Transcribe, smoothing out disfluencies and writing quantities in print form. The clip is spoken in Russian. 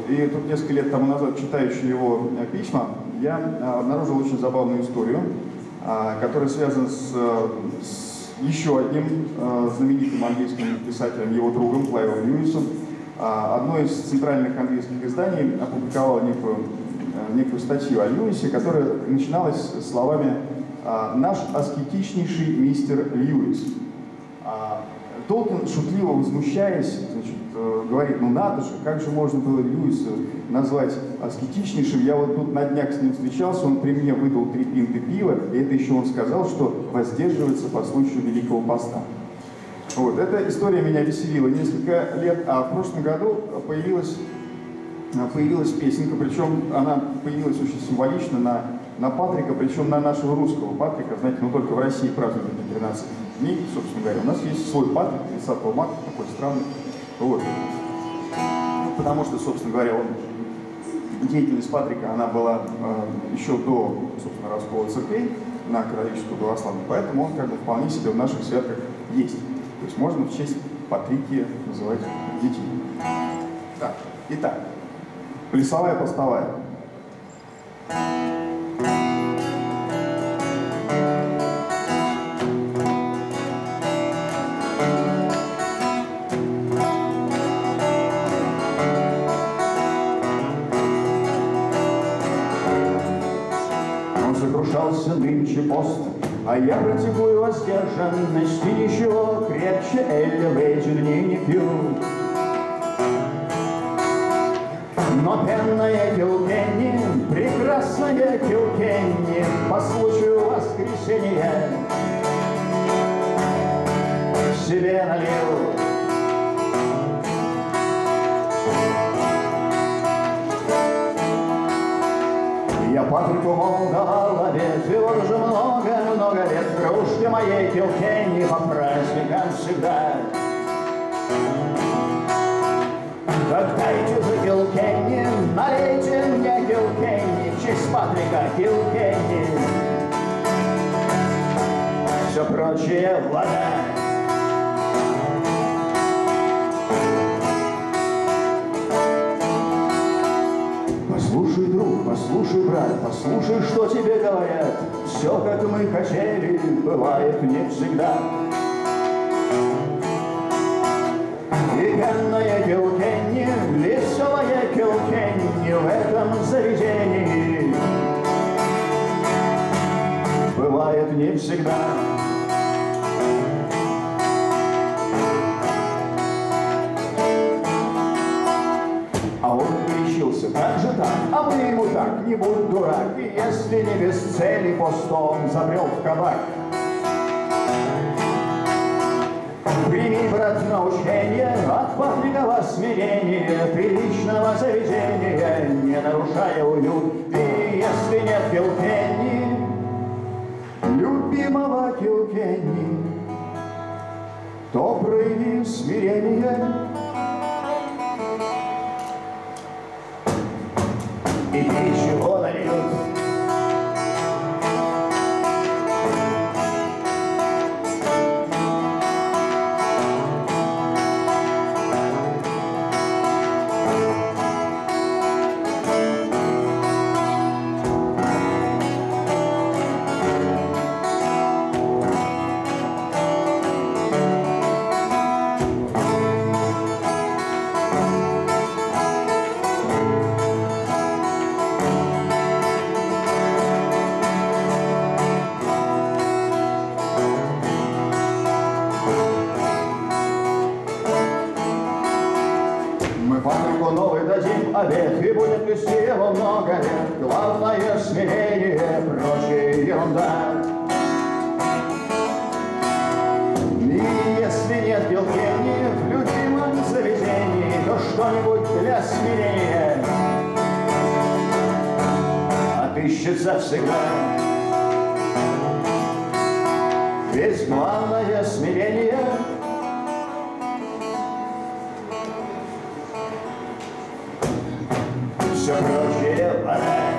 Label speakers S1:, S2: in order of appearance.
S1: И тут несколько лет тому назад, читающий его письма, я обнаружил очень забавную историю, которая связана с еще одним знаменитым английским писателем, его другом Клайвом Льюисом. Одно из центральных английских изданий опубликовало некую статью о Льюисе, которая начиналась словами «Наш аскетичнейший мистер Льюис». Толкин, шутливо возмущаясь, значит, говорит: ну надо же, как же можно было Льюиса назвать аскетичнейшим? Я вот тут на днях с ним встречался, он при мне выдал 3 пинты пива, и это еще он сказал, что воздерживается по случаю Великого Поста. Вот, эта история меня веселила несколько лет, а в прошлом году появилась песенка, причем она появилась очень символично на Патрика, причем на нашего русского Патрика. Знаете, ну только в России празднуют 13 дней, собственно говоря. У нас есть свой Патрик, 30 марта, такой странный. Вот. Потому что, собственно говоря, деятельность Патрика, она была еще до, собственно, раскола церквей на католическую православную, поэтому он как бы вполне себе в наших святках есть. То есть можно в честь Патрикия называть детей. Так, итак, плясовая постовая.
S2: Сокрушался нынче пост, а я практикую воздержанность и ничего крепче Эля в эти дни не пью. Но пенная Килкенни, прекрасная Килкенни, по случаю воскресенья себе налил. Я Патрику мол давал обед, и вот уже много-много лет в кружке моей Килкенни по праздникам всегда. Так дайте за Килкенни, налейте мне Килкенни, в честь Патрика Килкенни. Все прочее вода. Послушай, друг, послушай, брат, послушай, что тебе говорят. Все, как мы хотели, бывает не всегда. И пенная Килкенни, веселая Килкенни в этом заведении бывает не всегда. А он кричился: как же так? А мы ему так: не будь дурак, и если не без цели постом забрел в кабак. Прими, брат, научение от Патрикова смирения, приличного заведения, не нарушая уют. И если нет Килкенни, любимого Килкенни, то прояви смирение. И ничего нальют. Патрику новый дадим обед, и будет вести его много лет. Главное смирение, прочая ерунда. И если нет Килкенни в любимом заведении, то что-нибудь для смирения отыщется всегда. Ведь главное смирение — все прочее вода.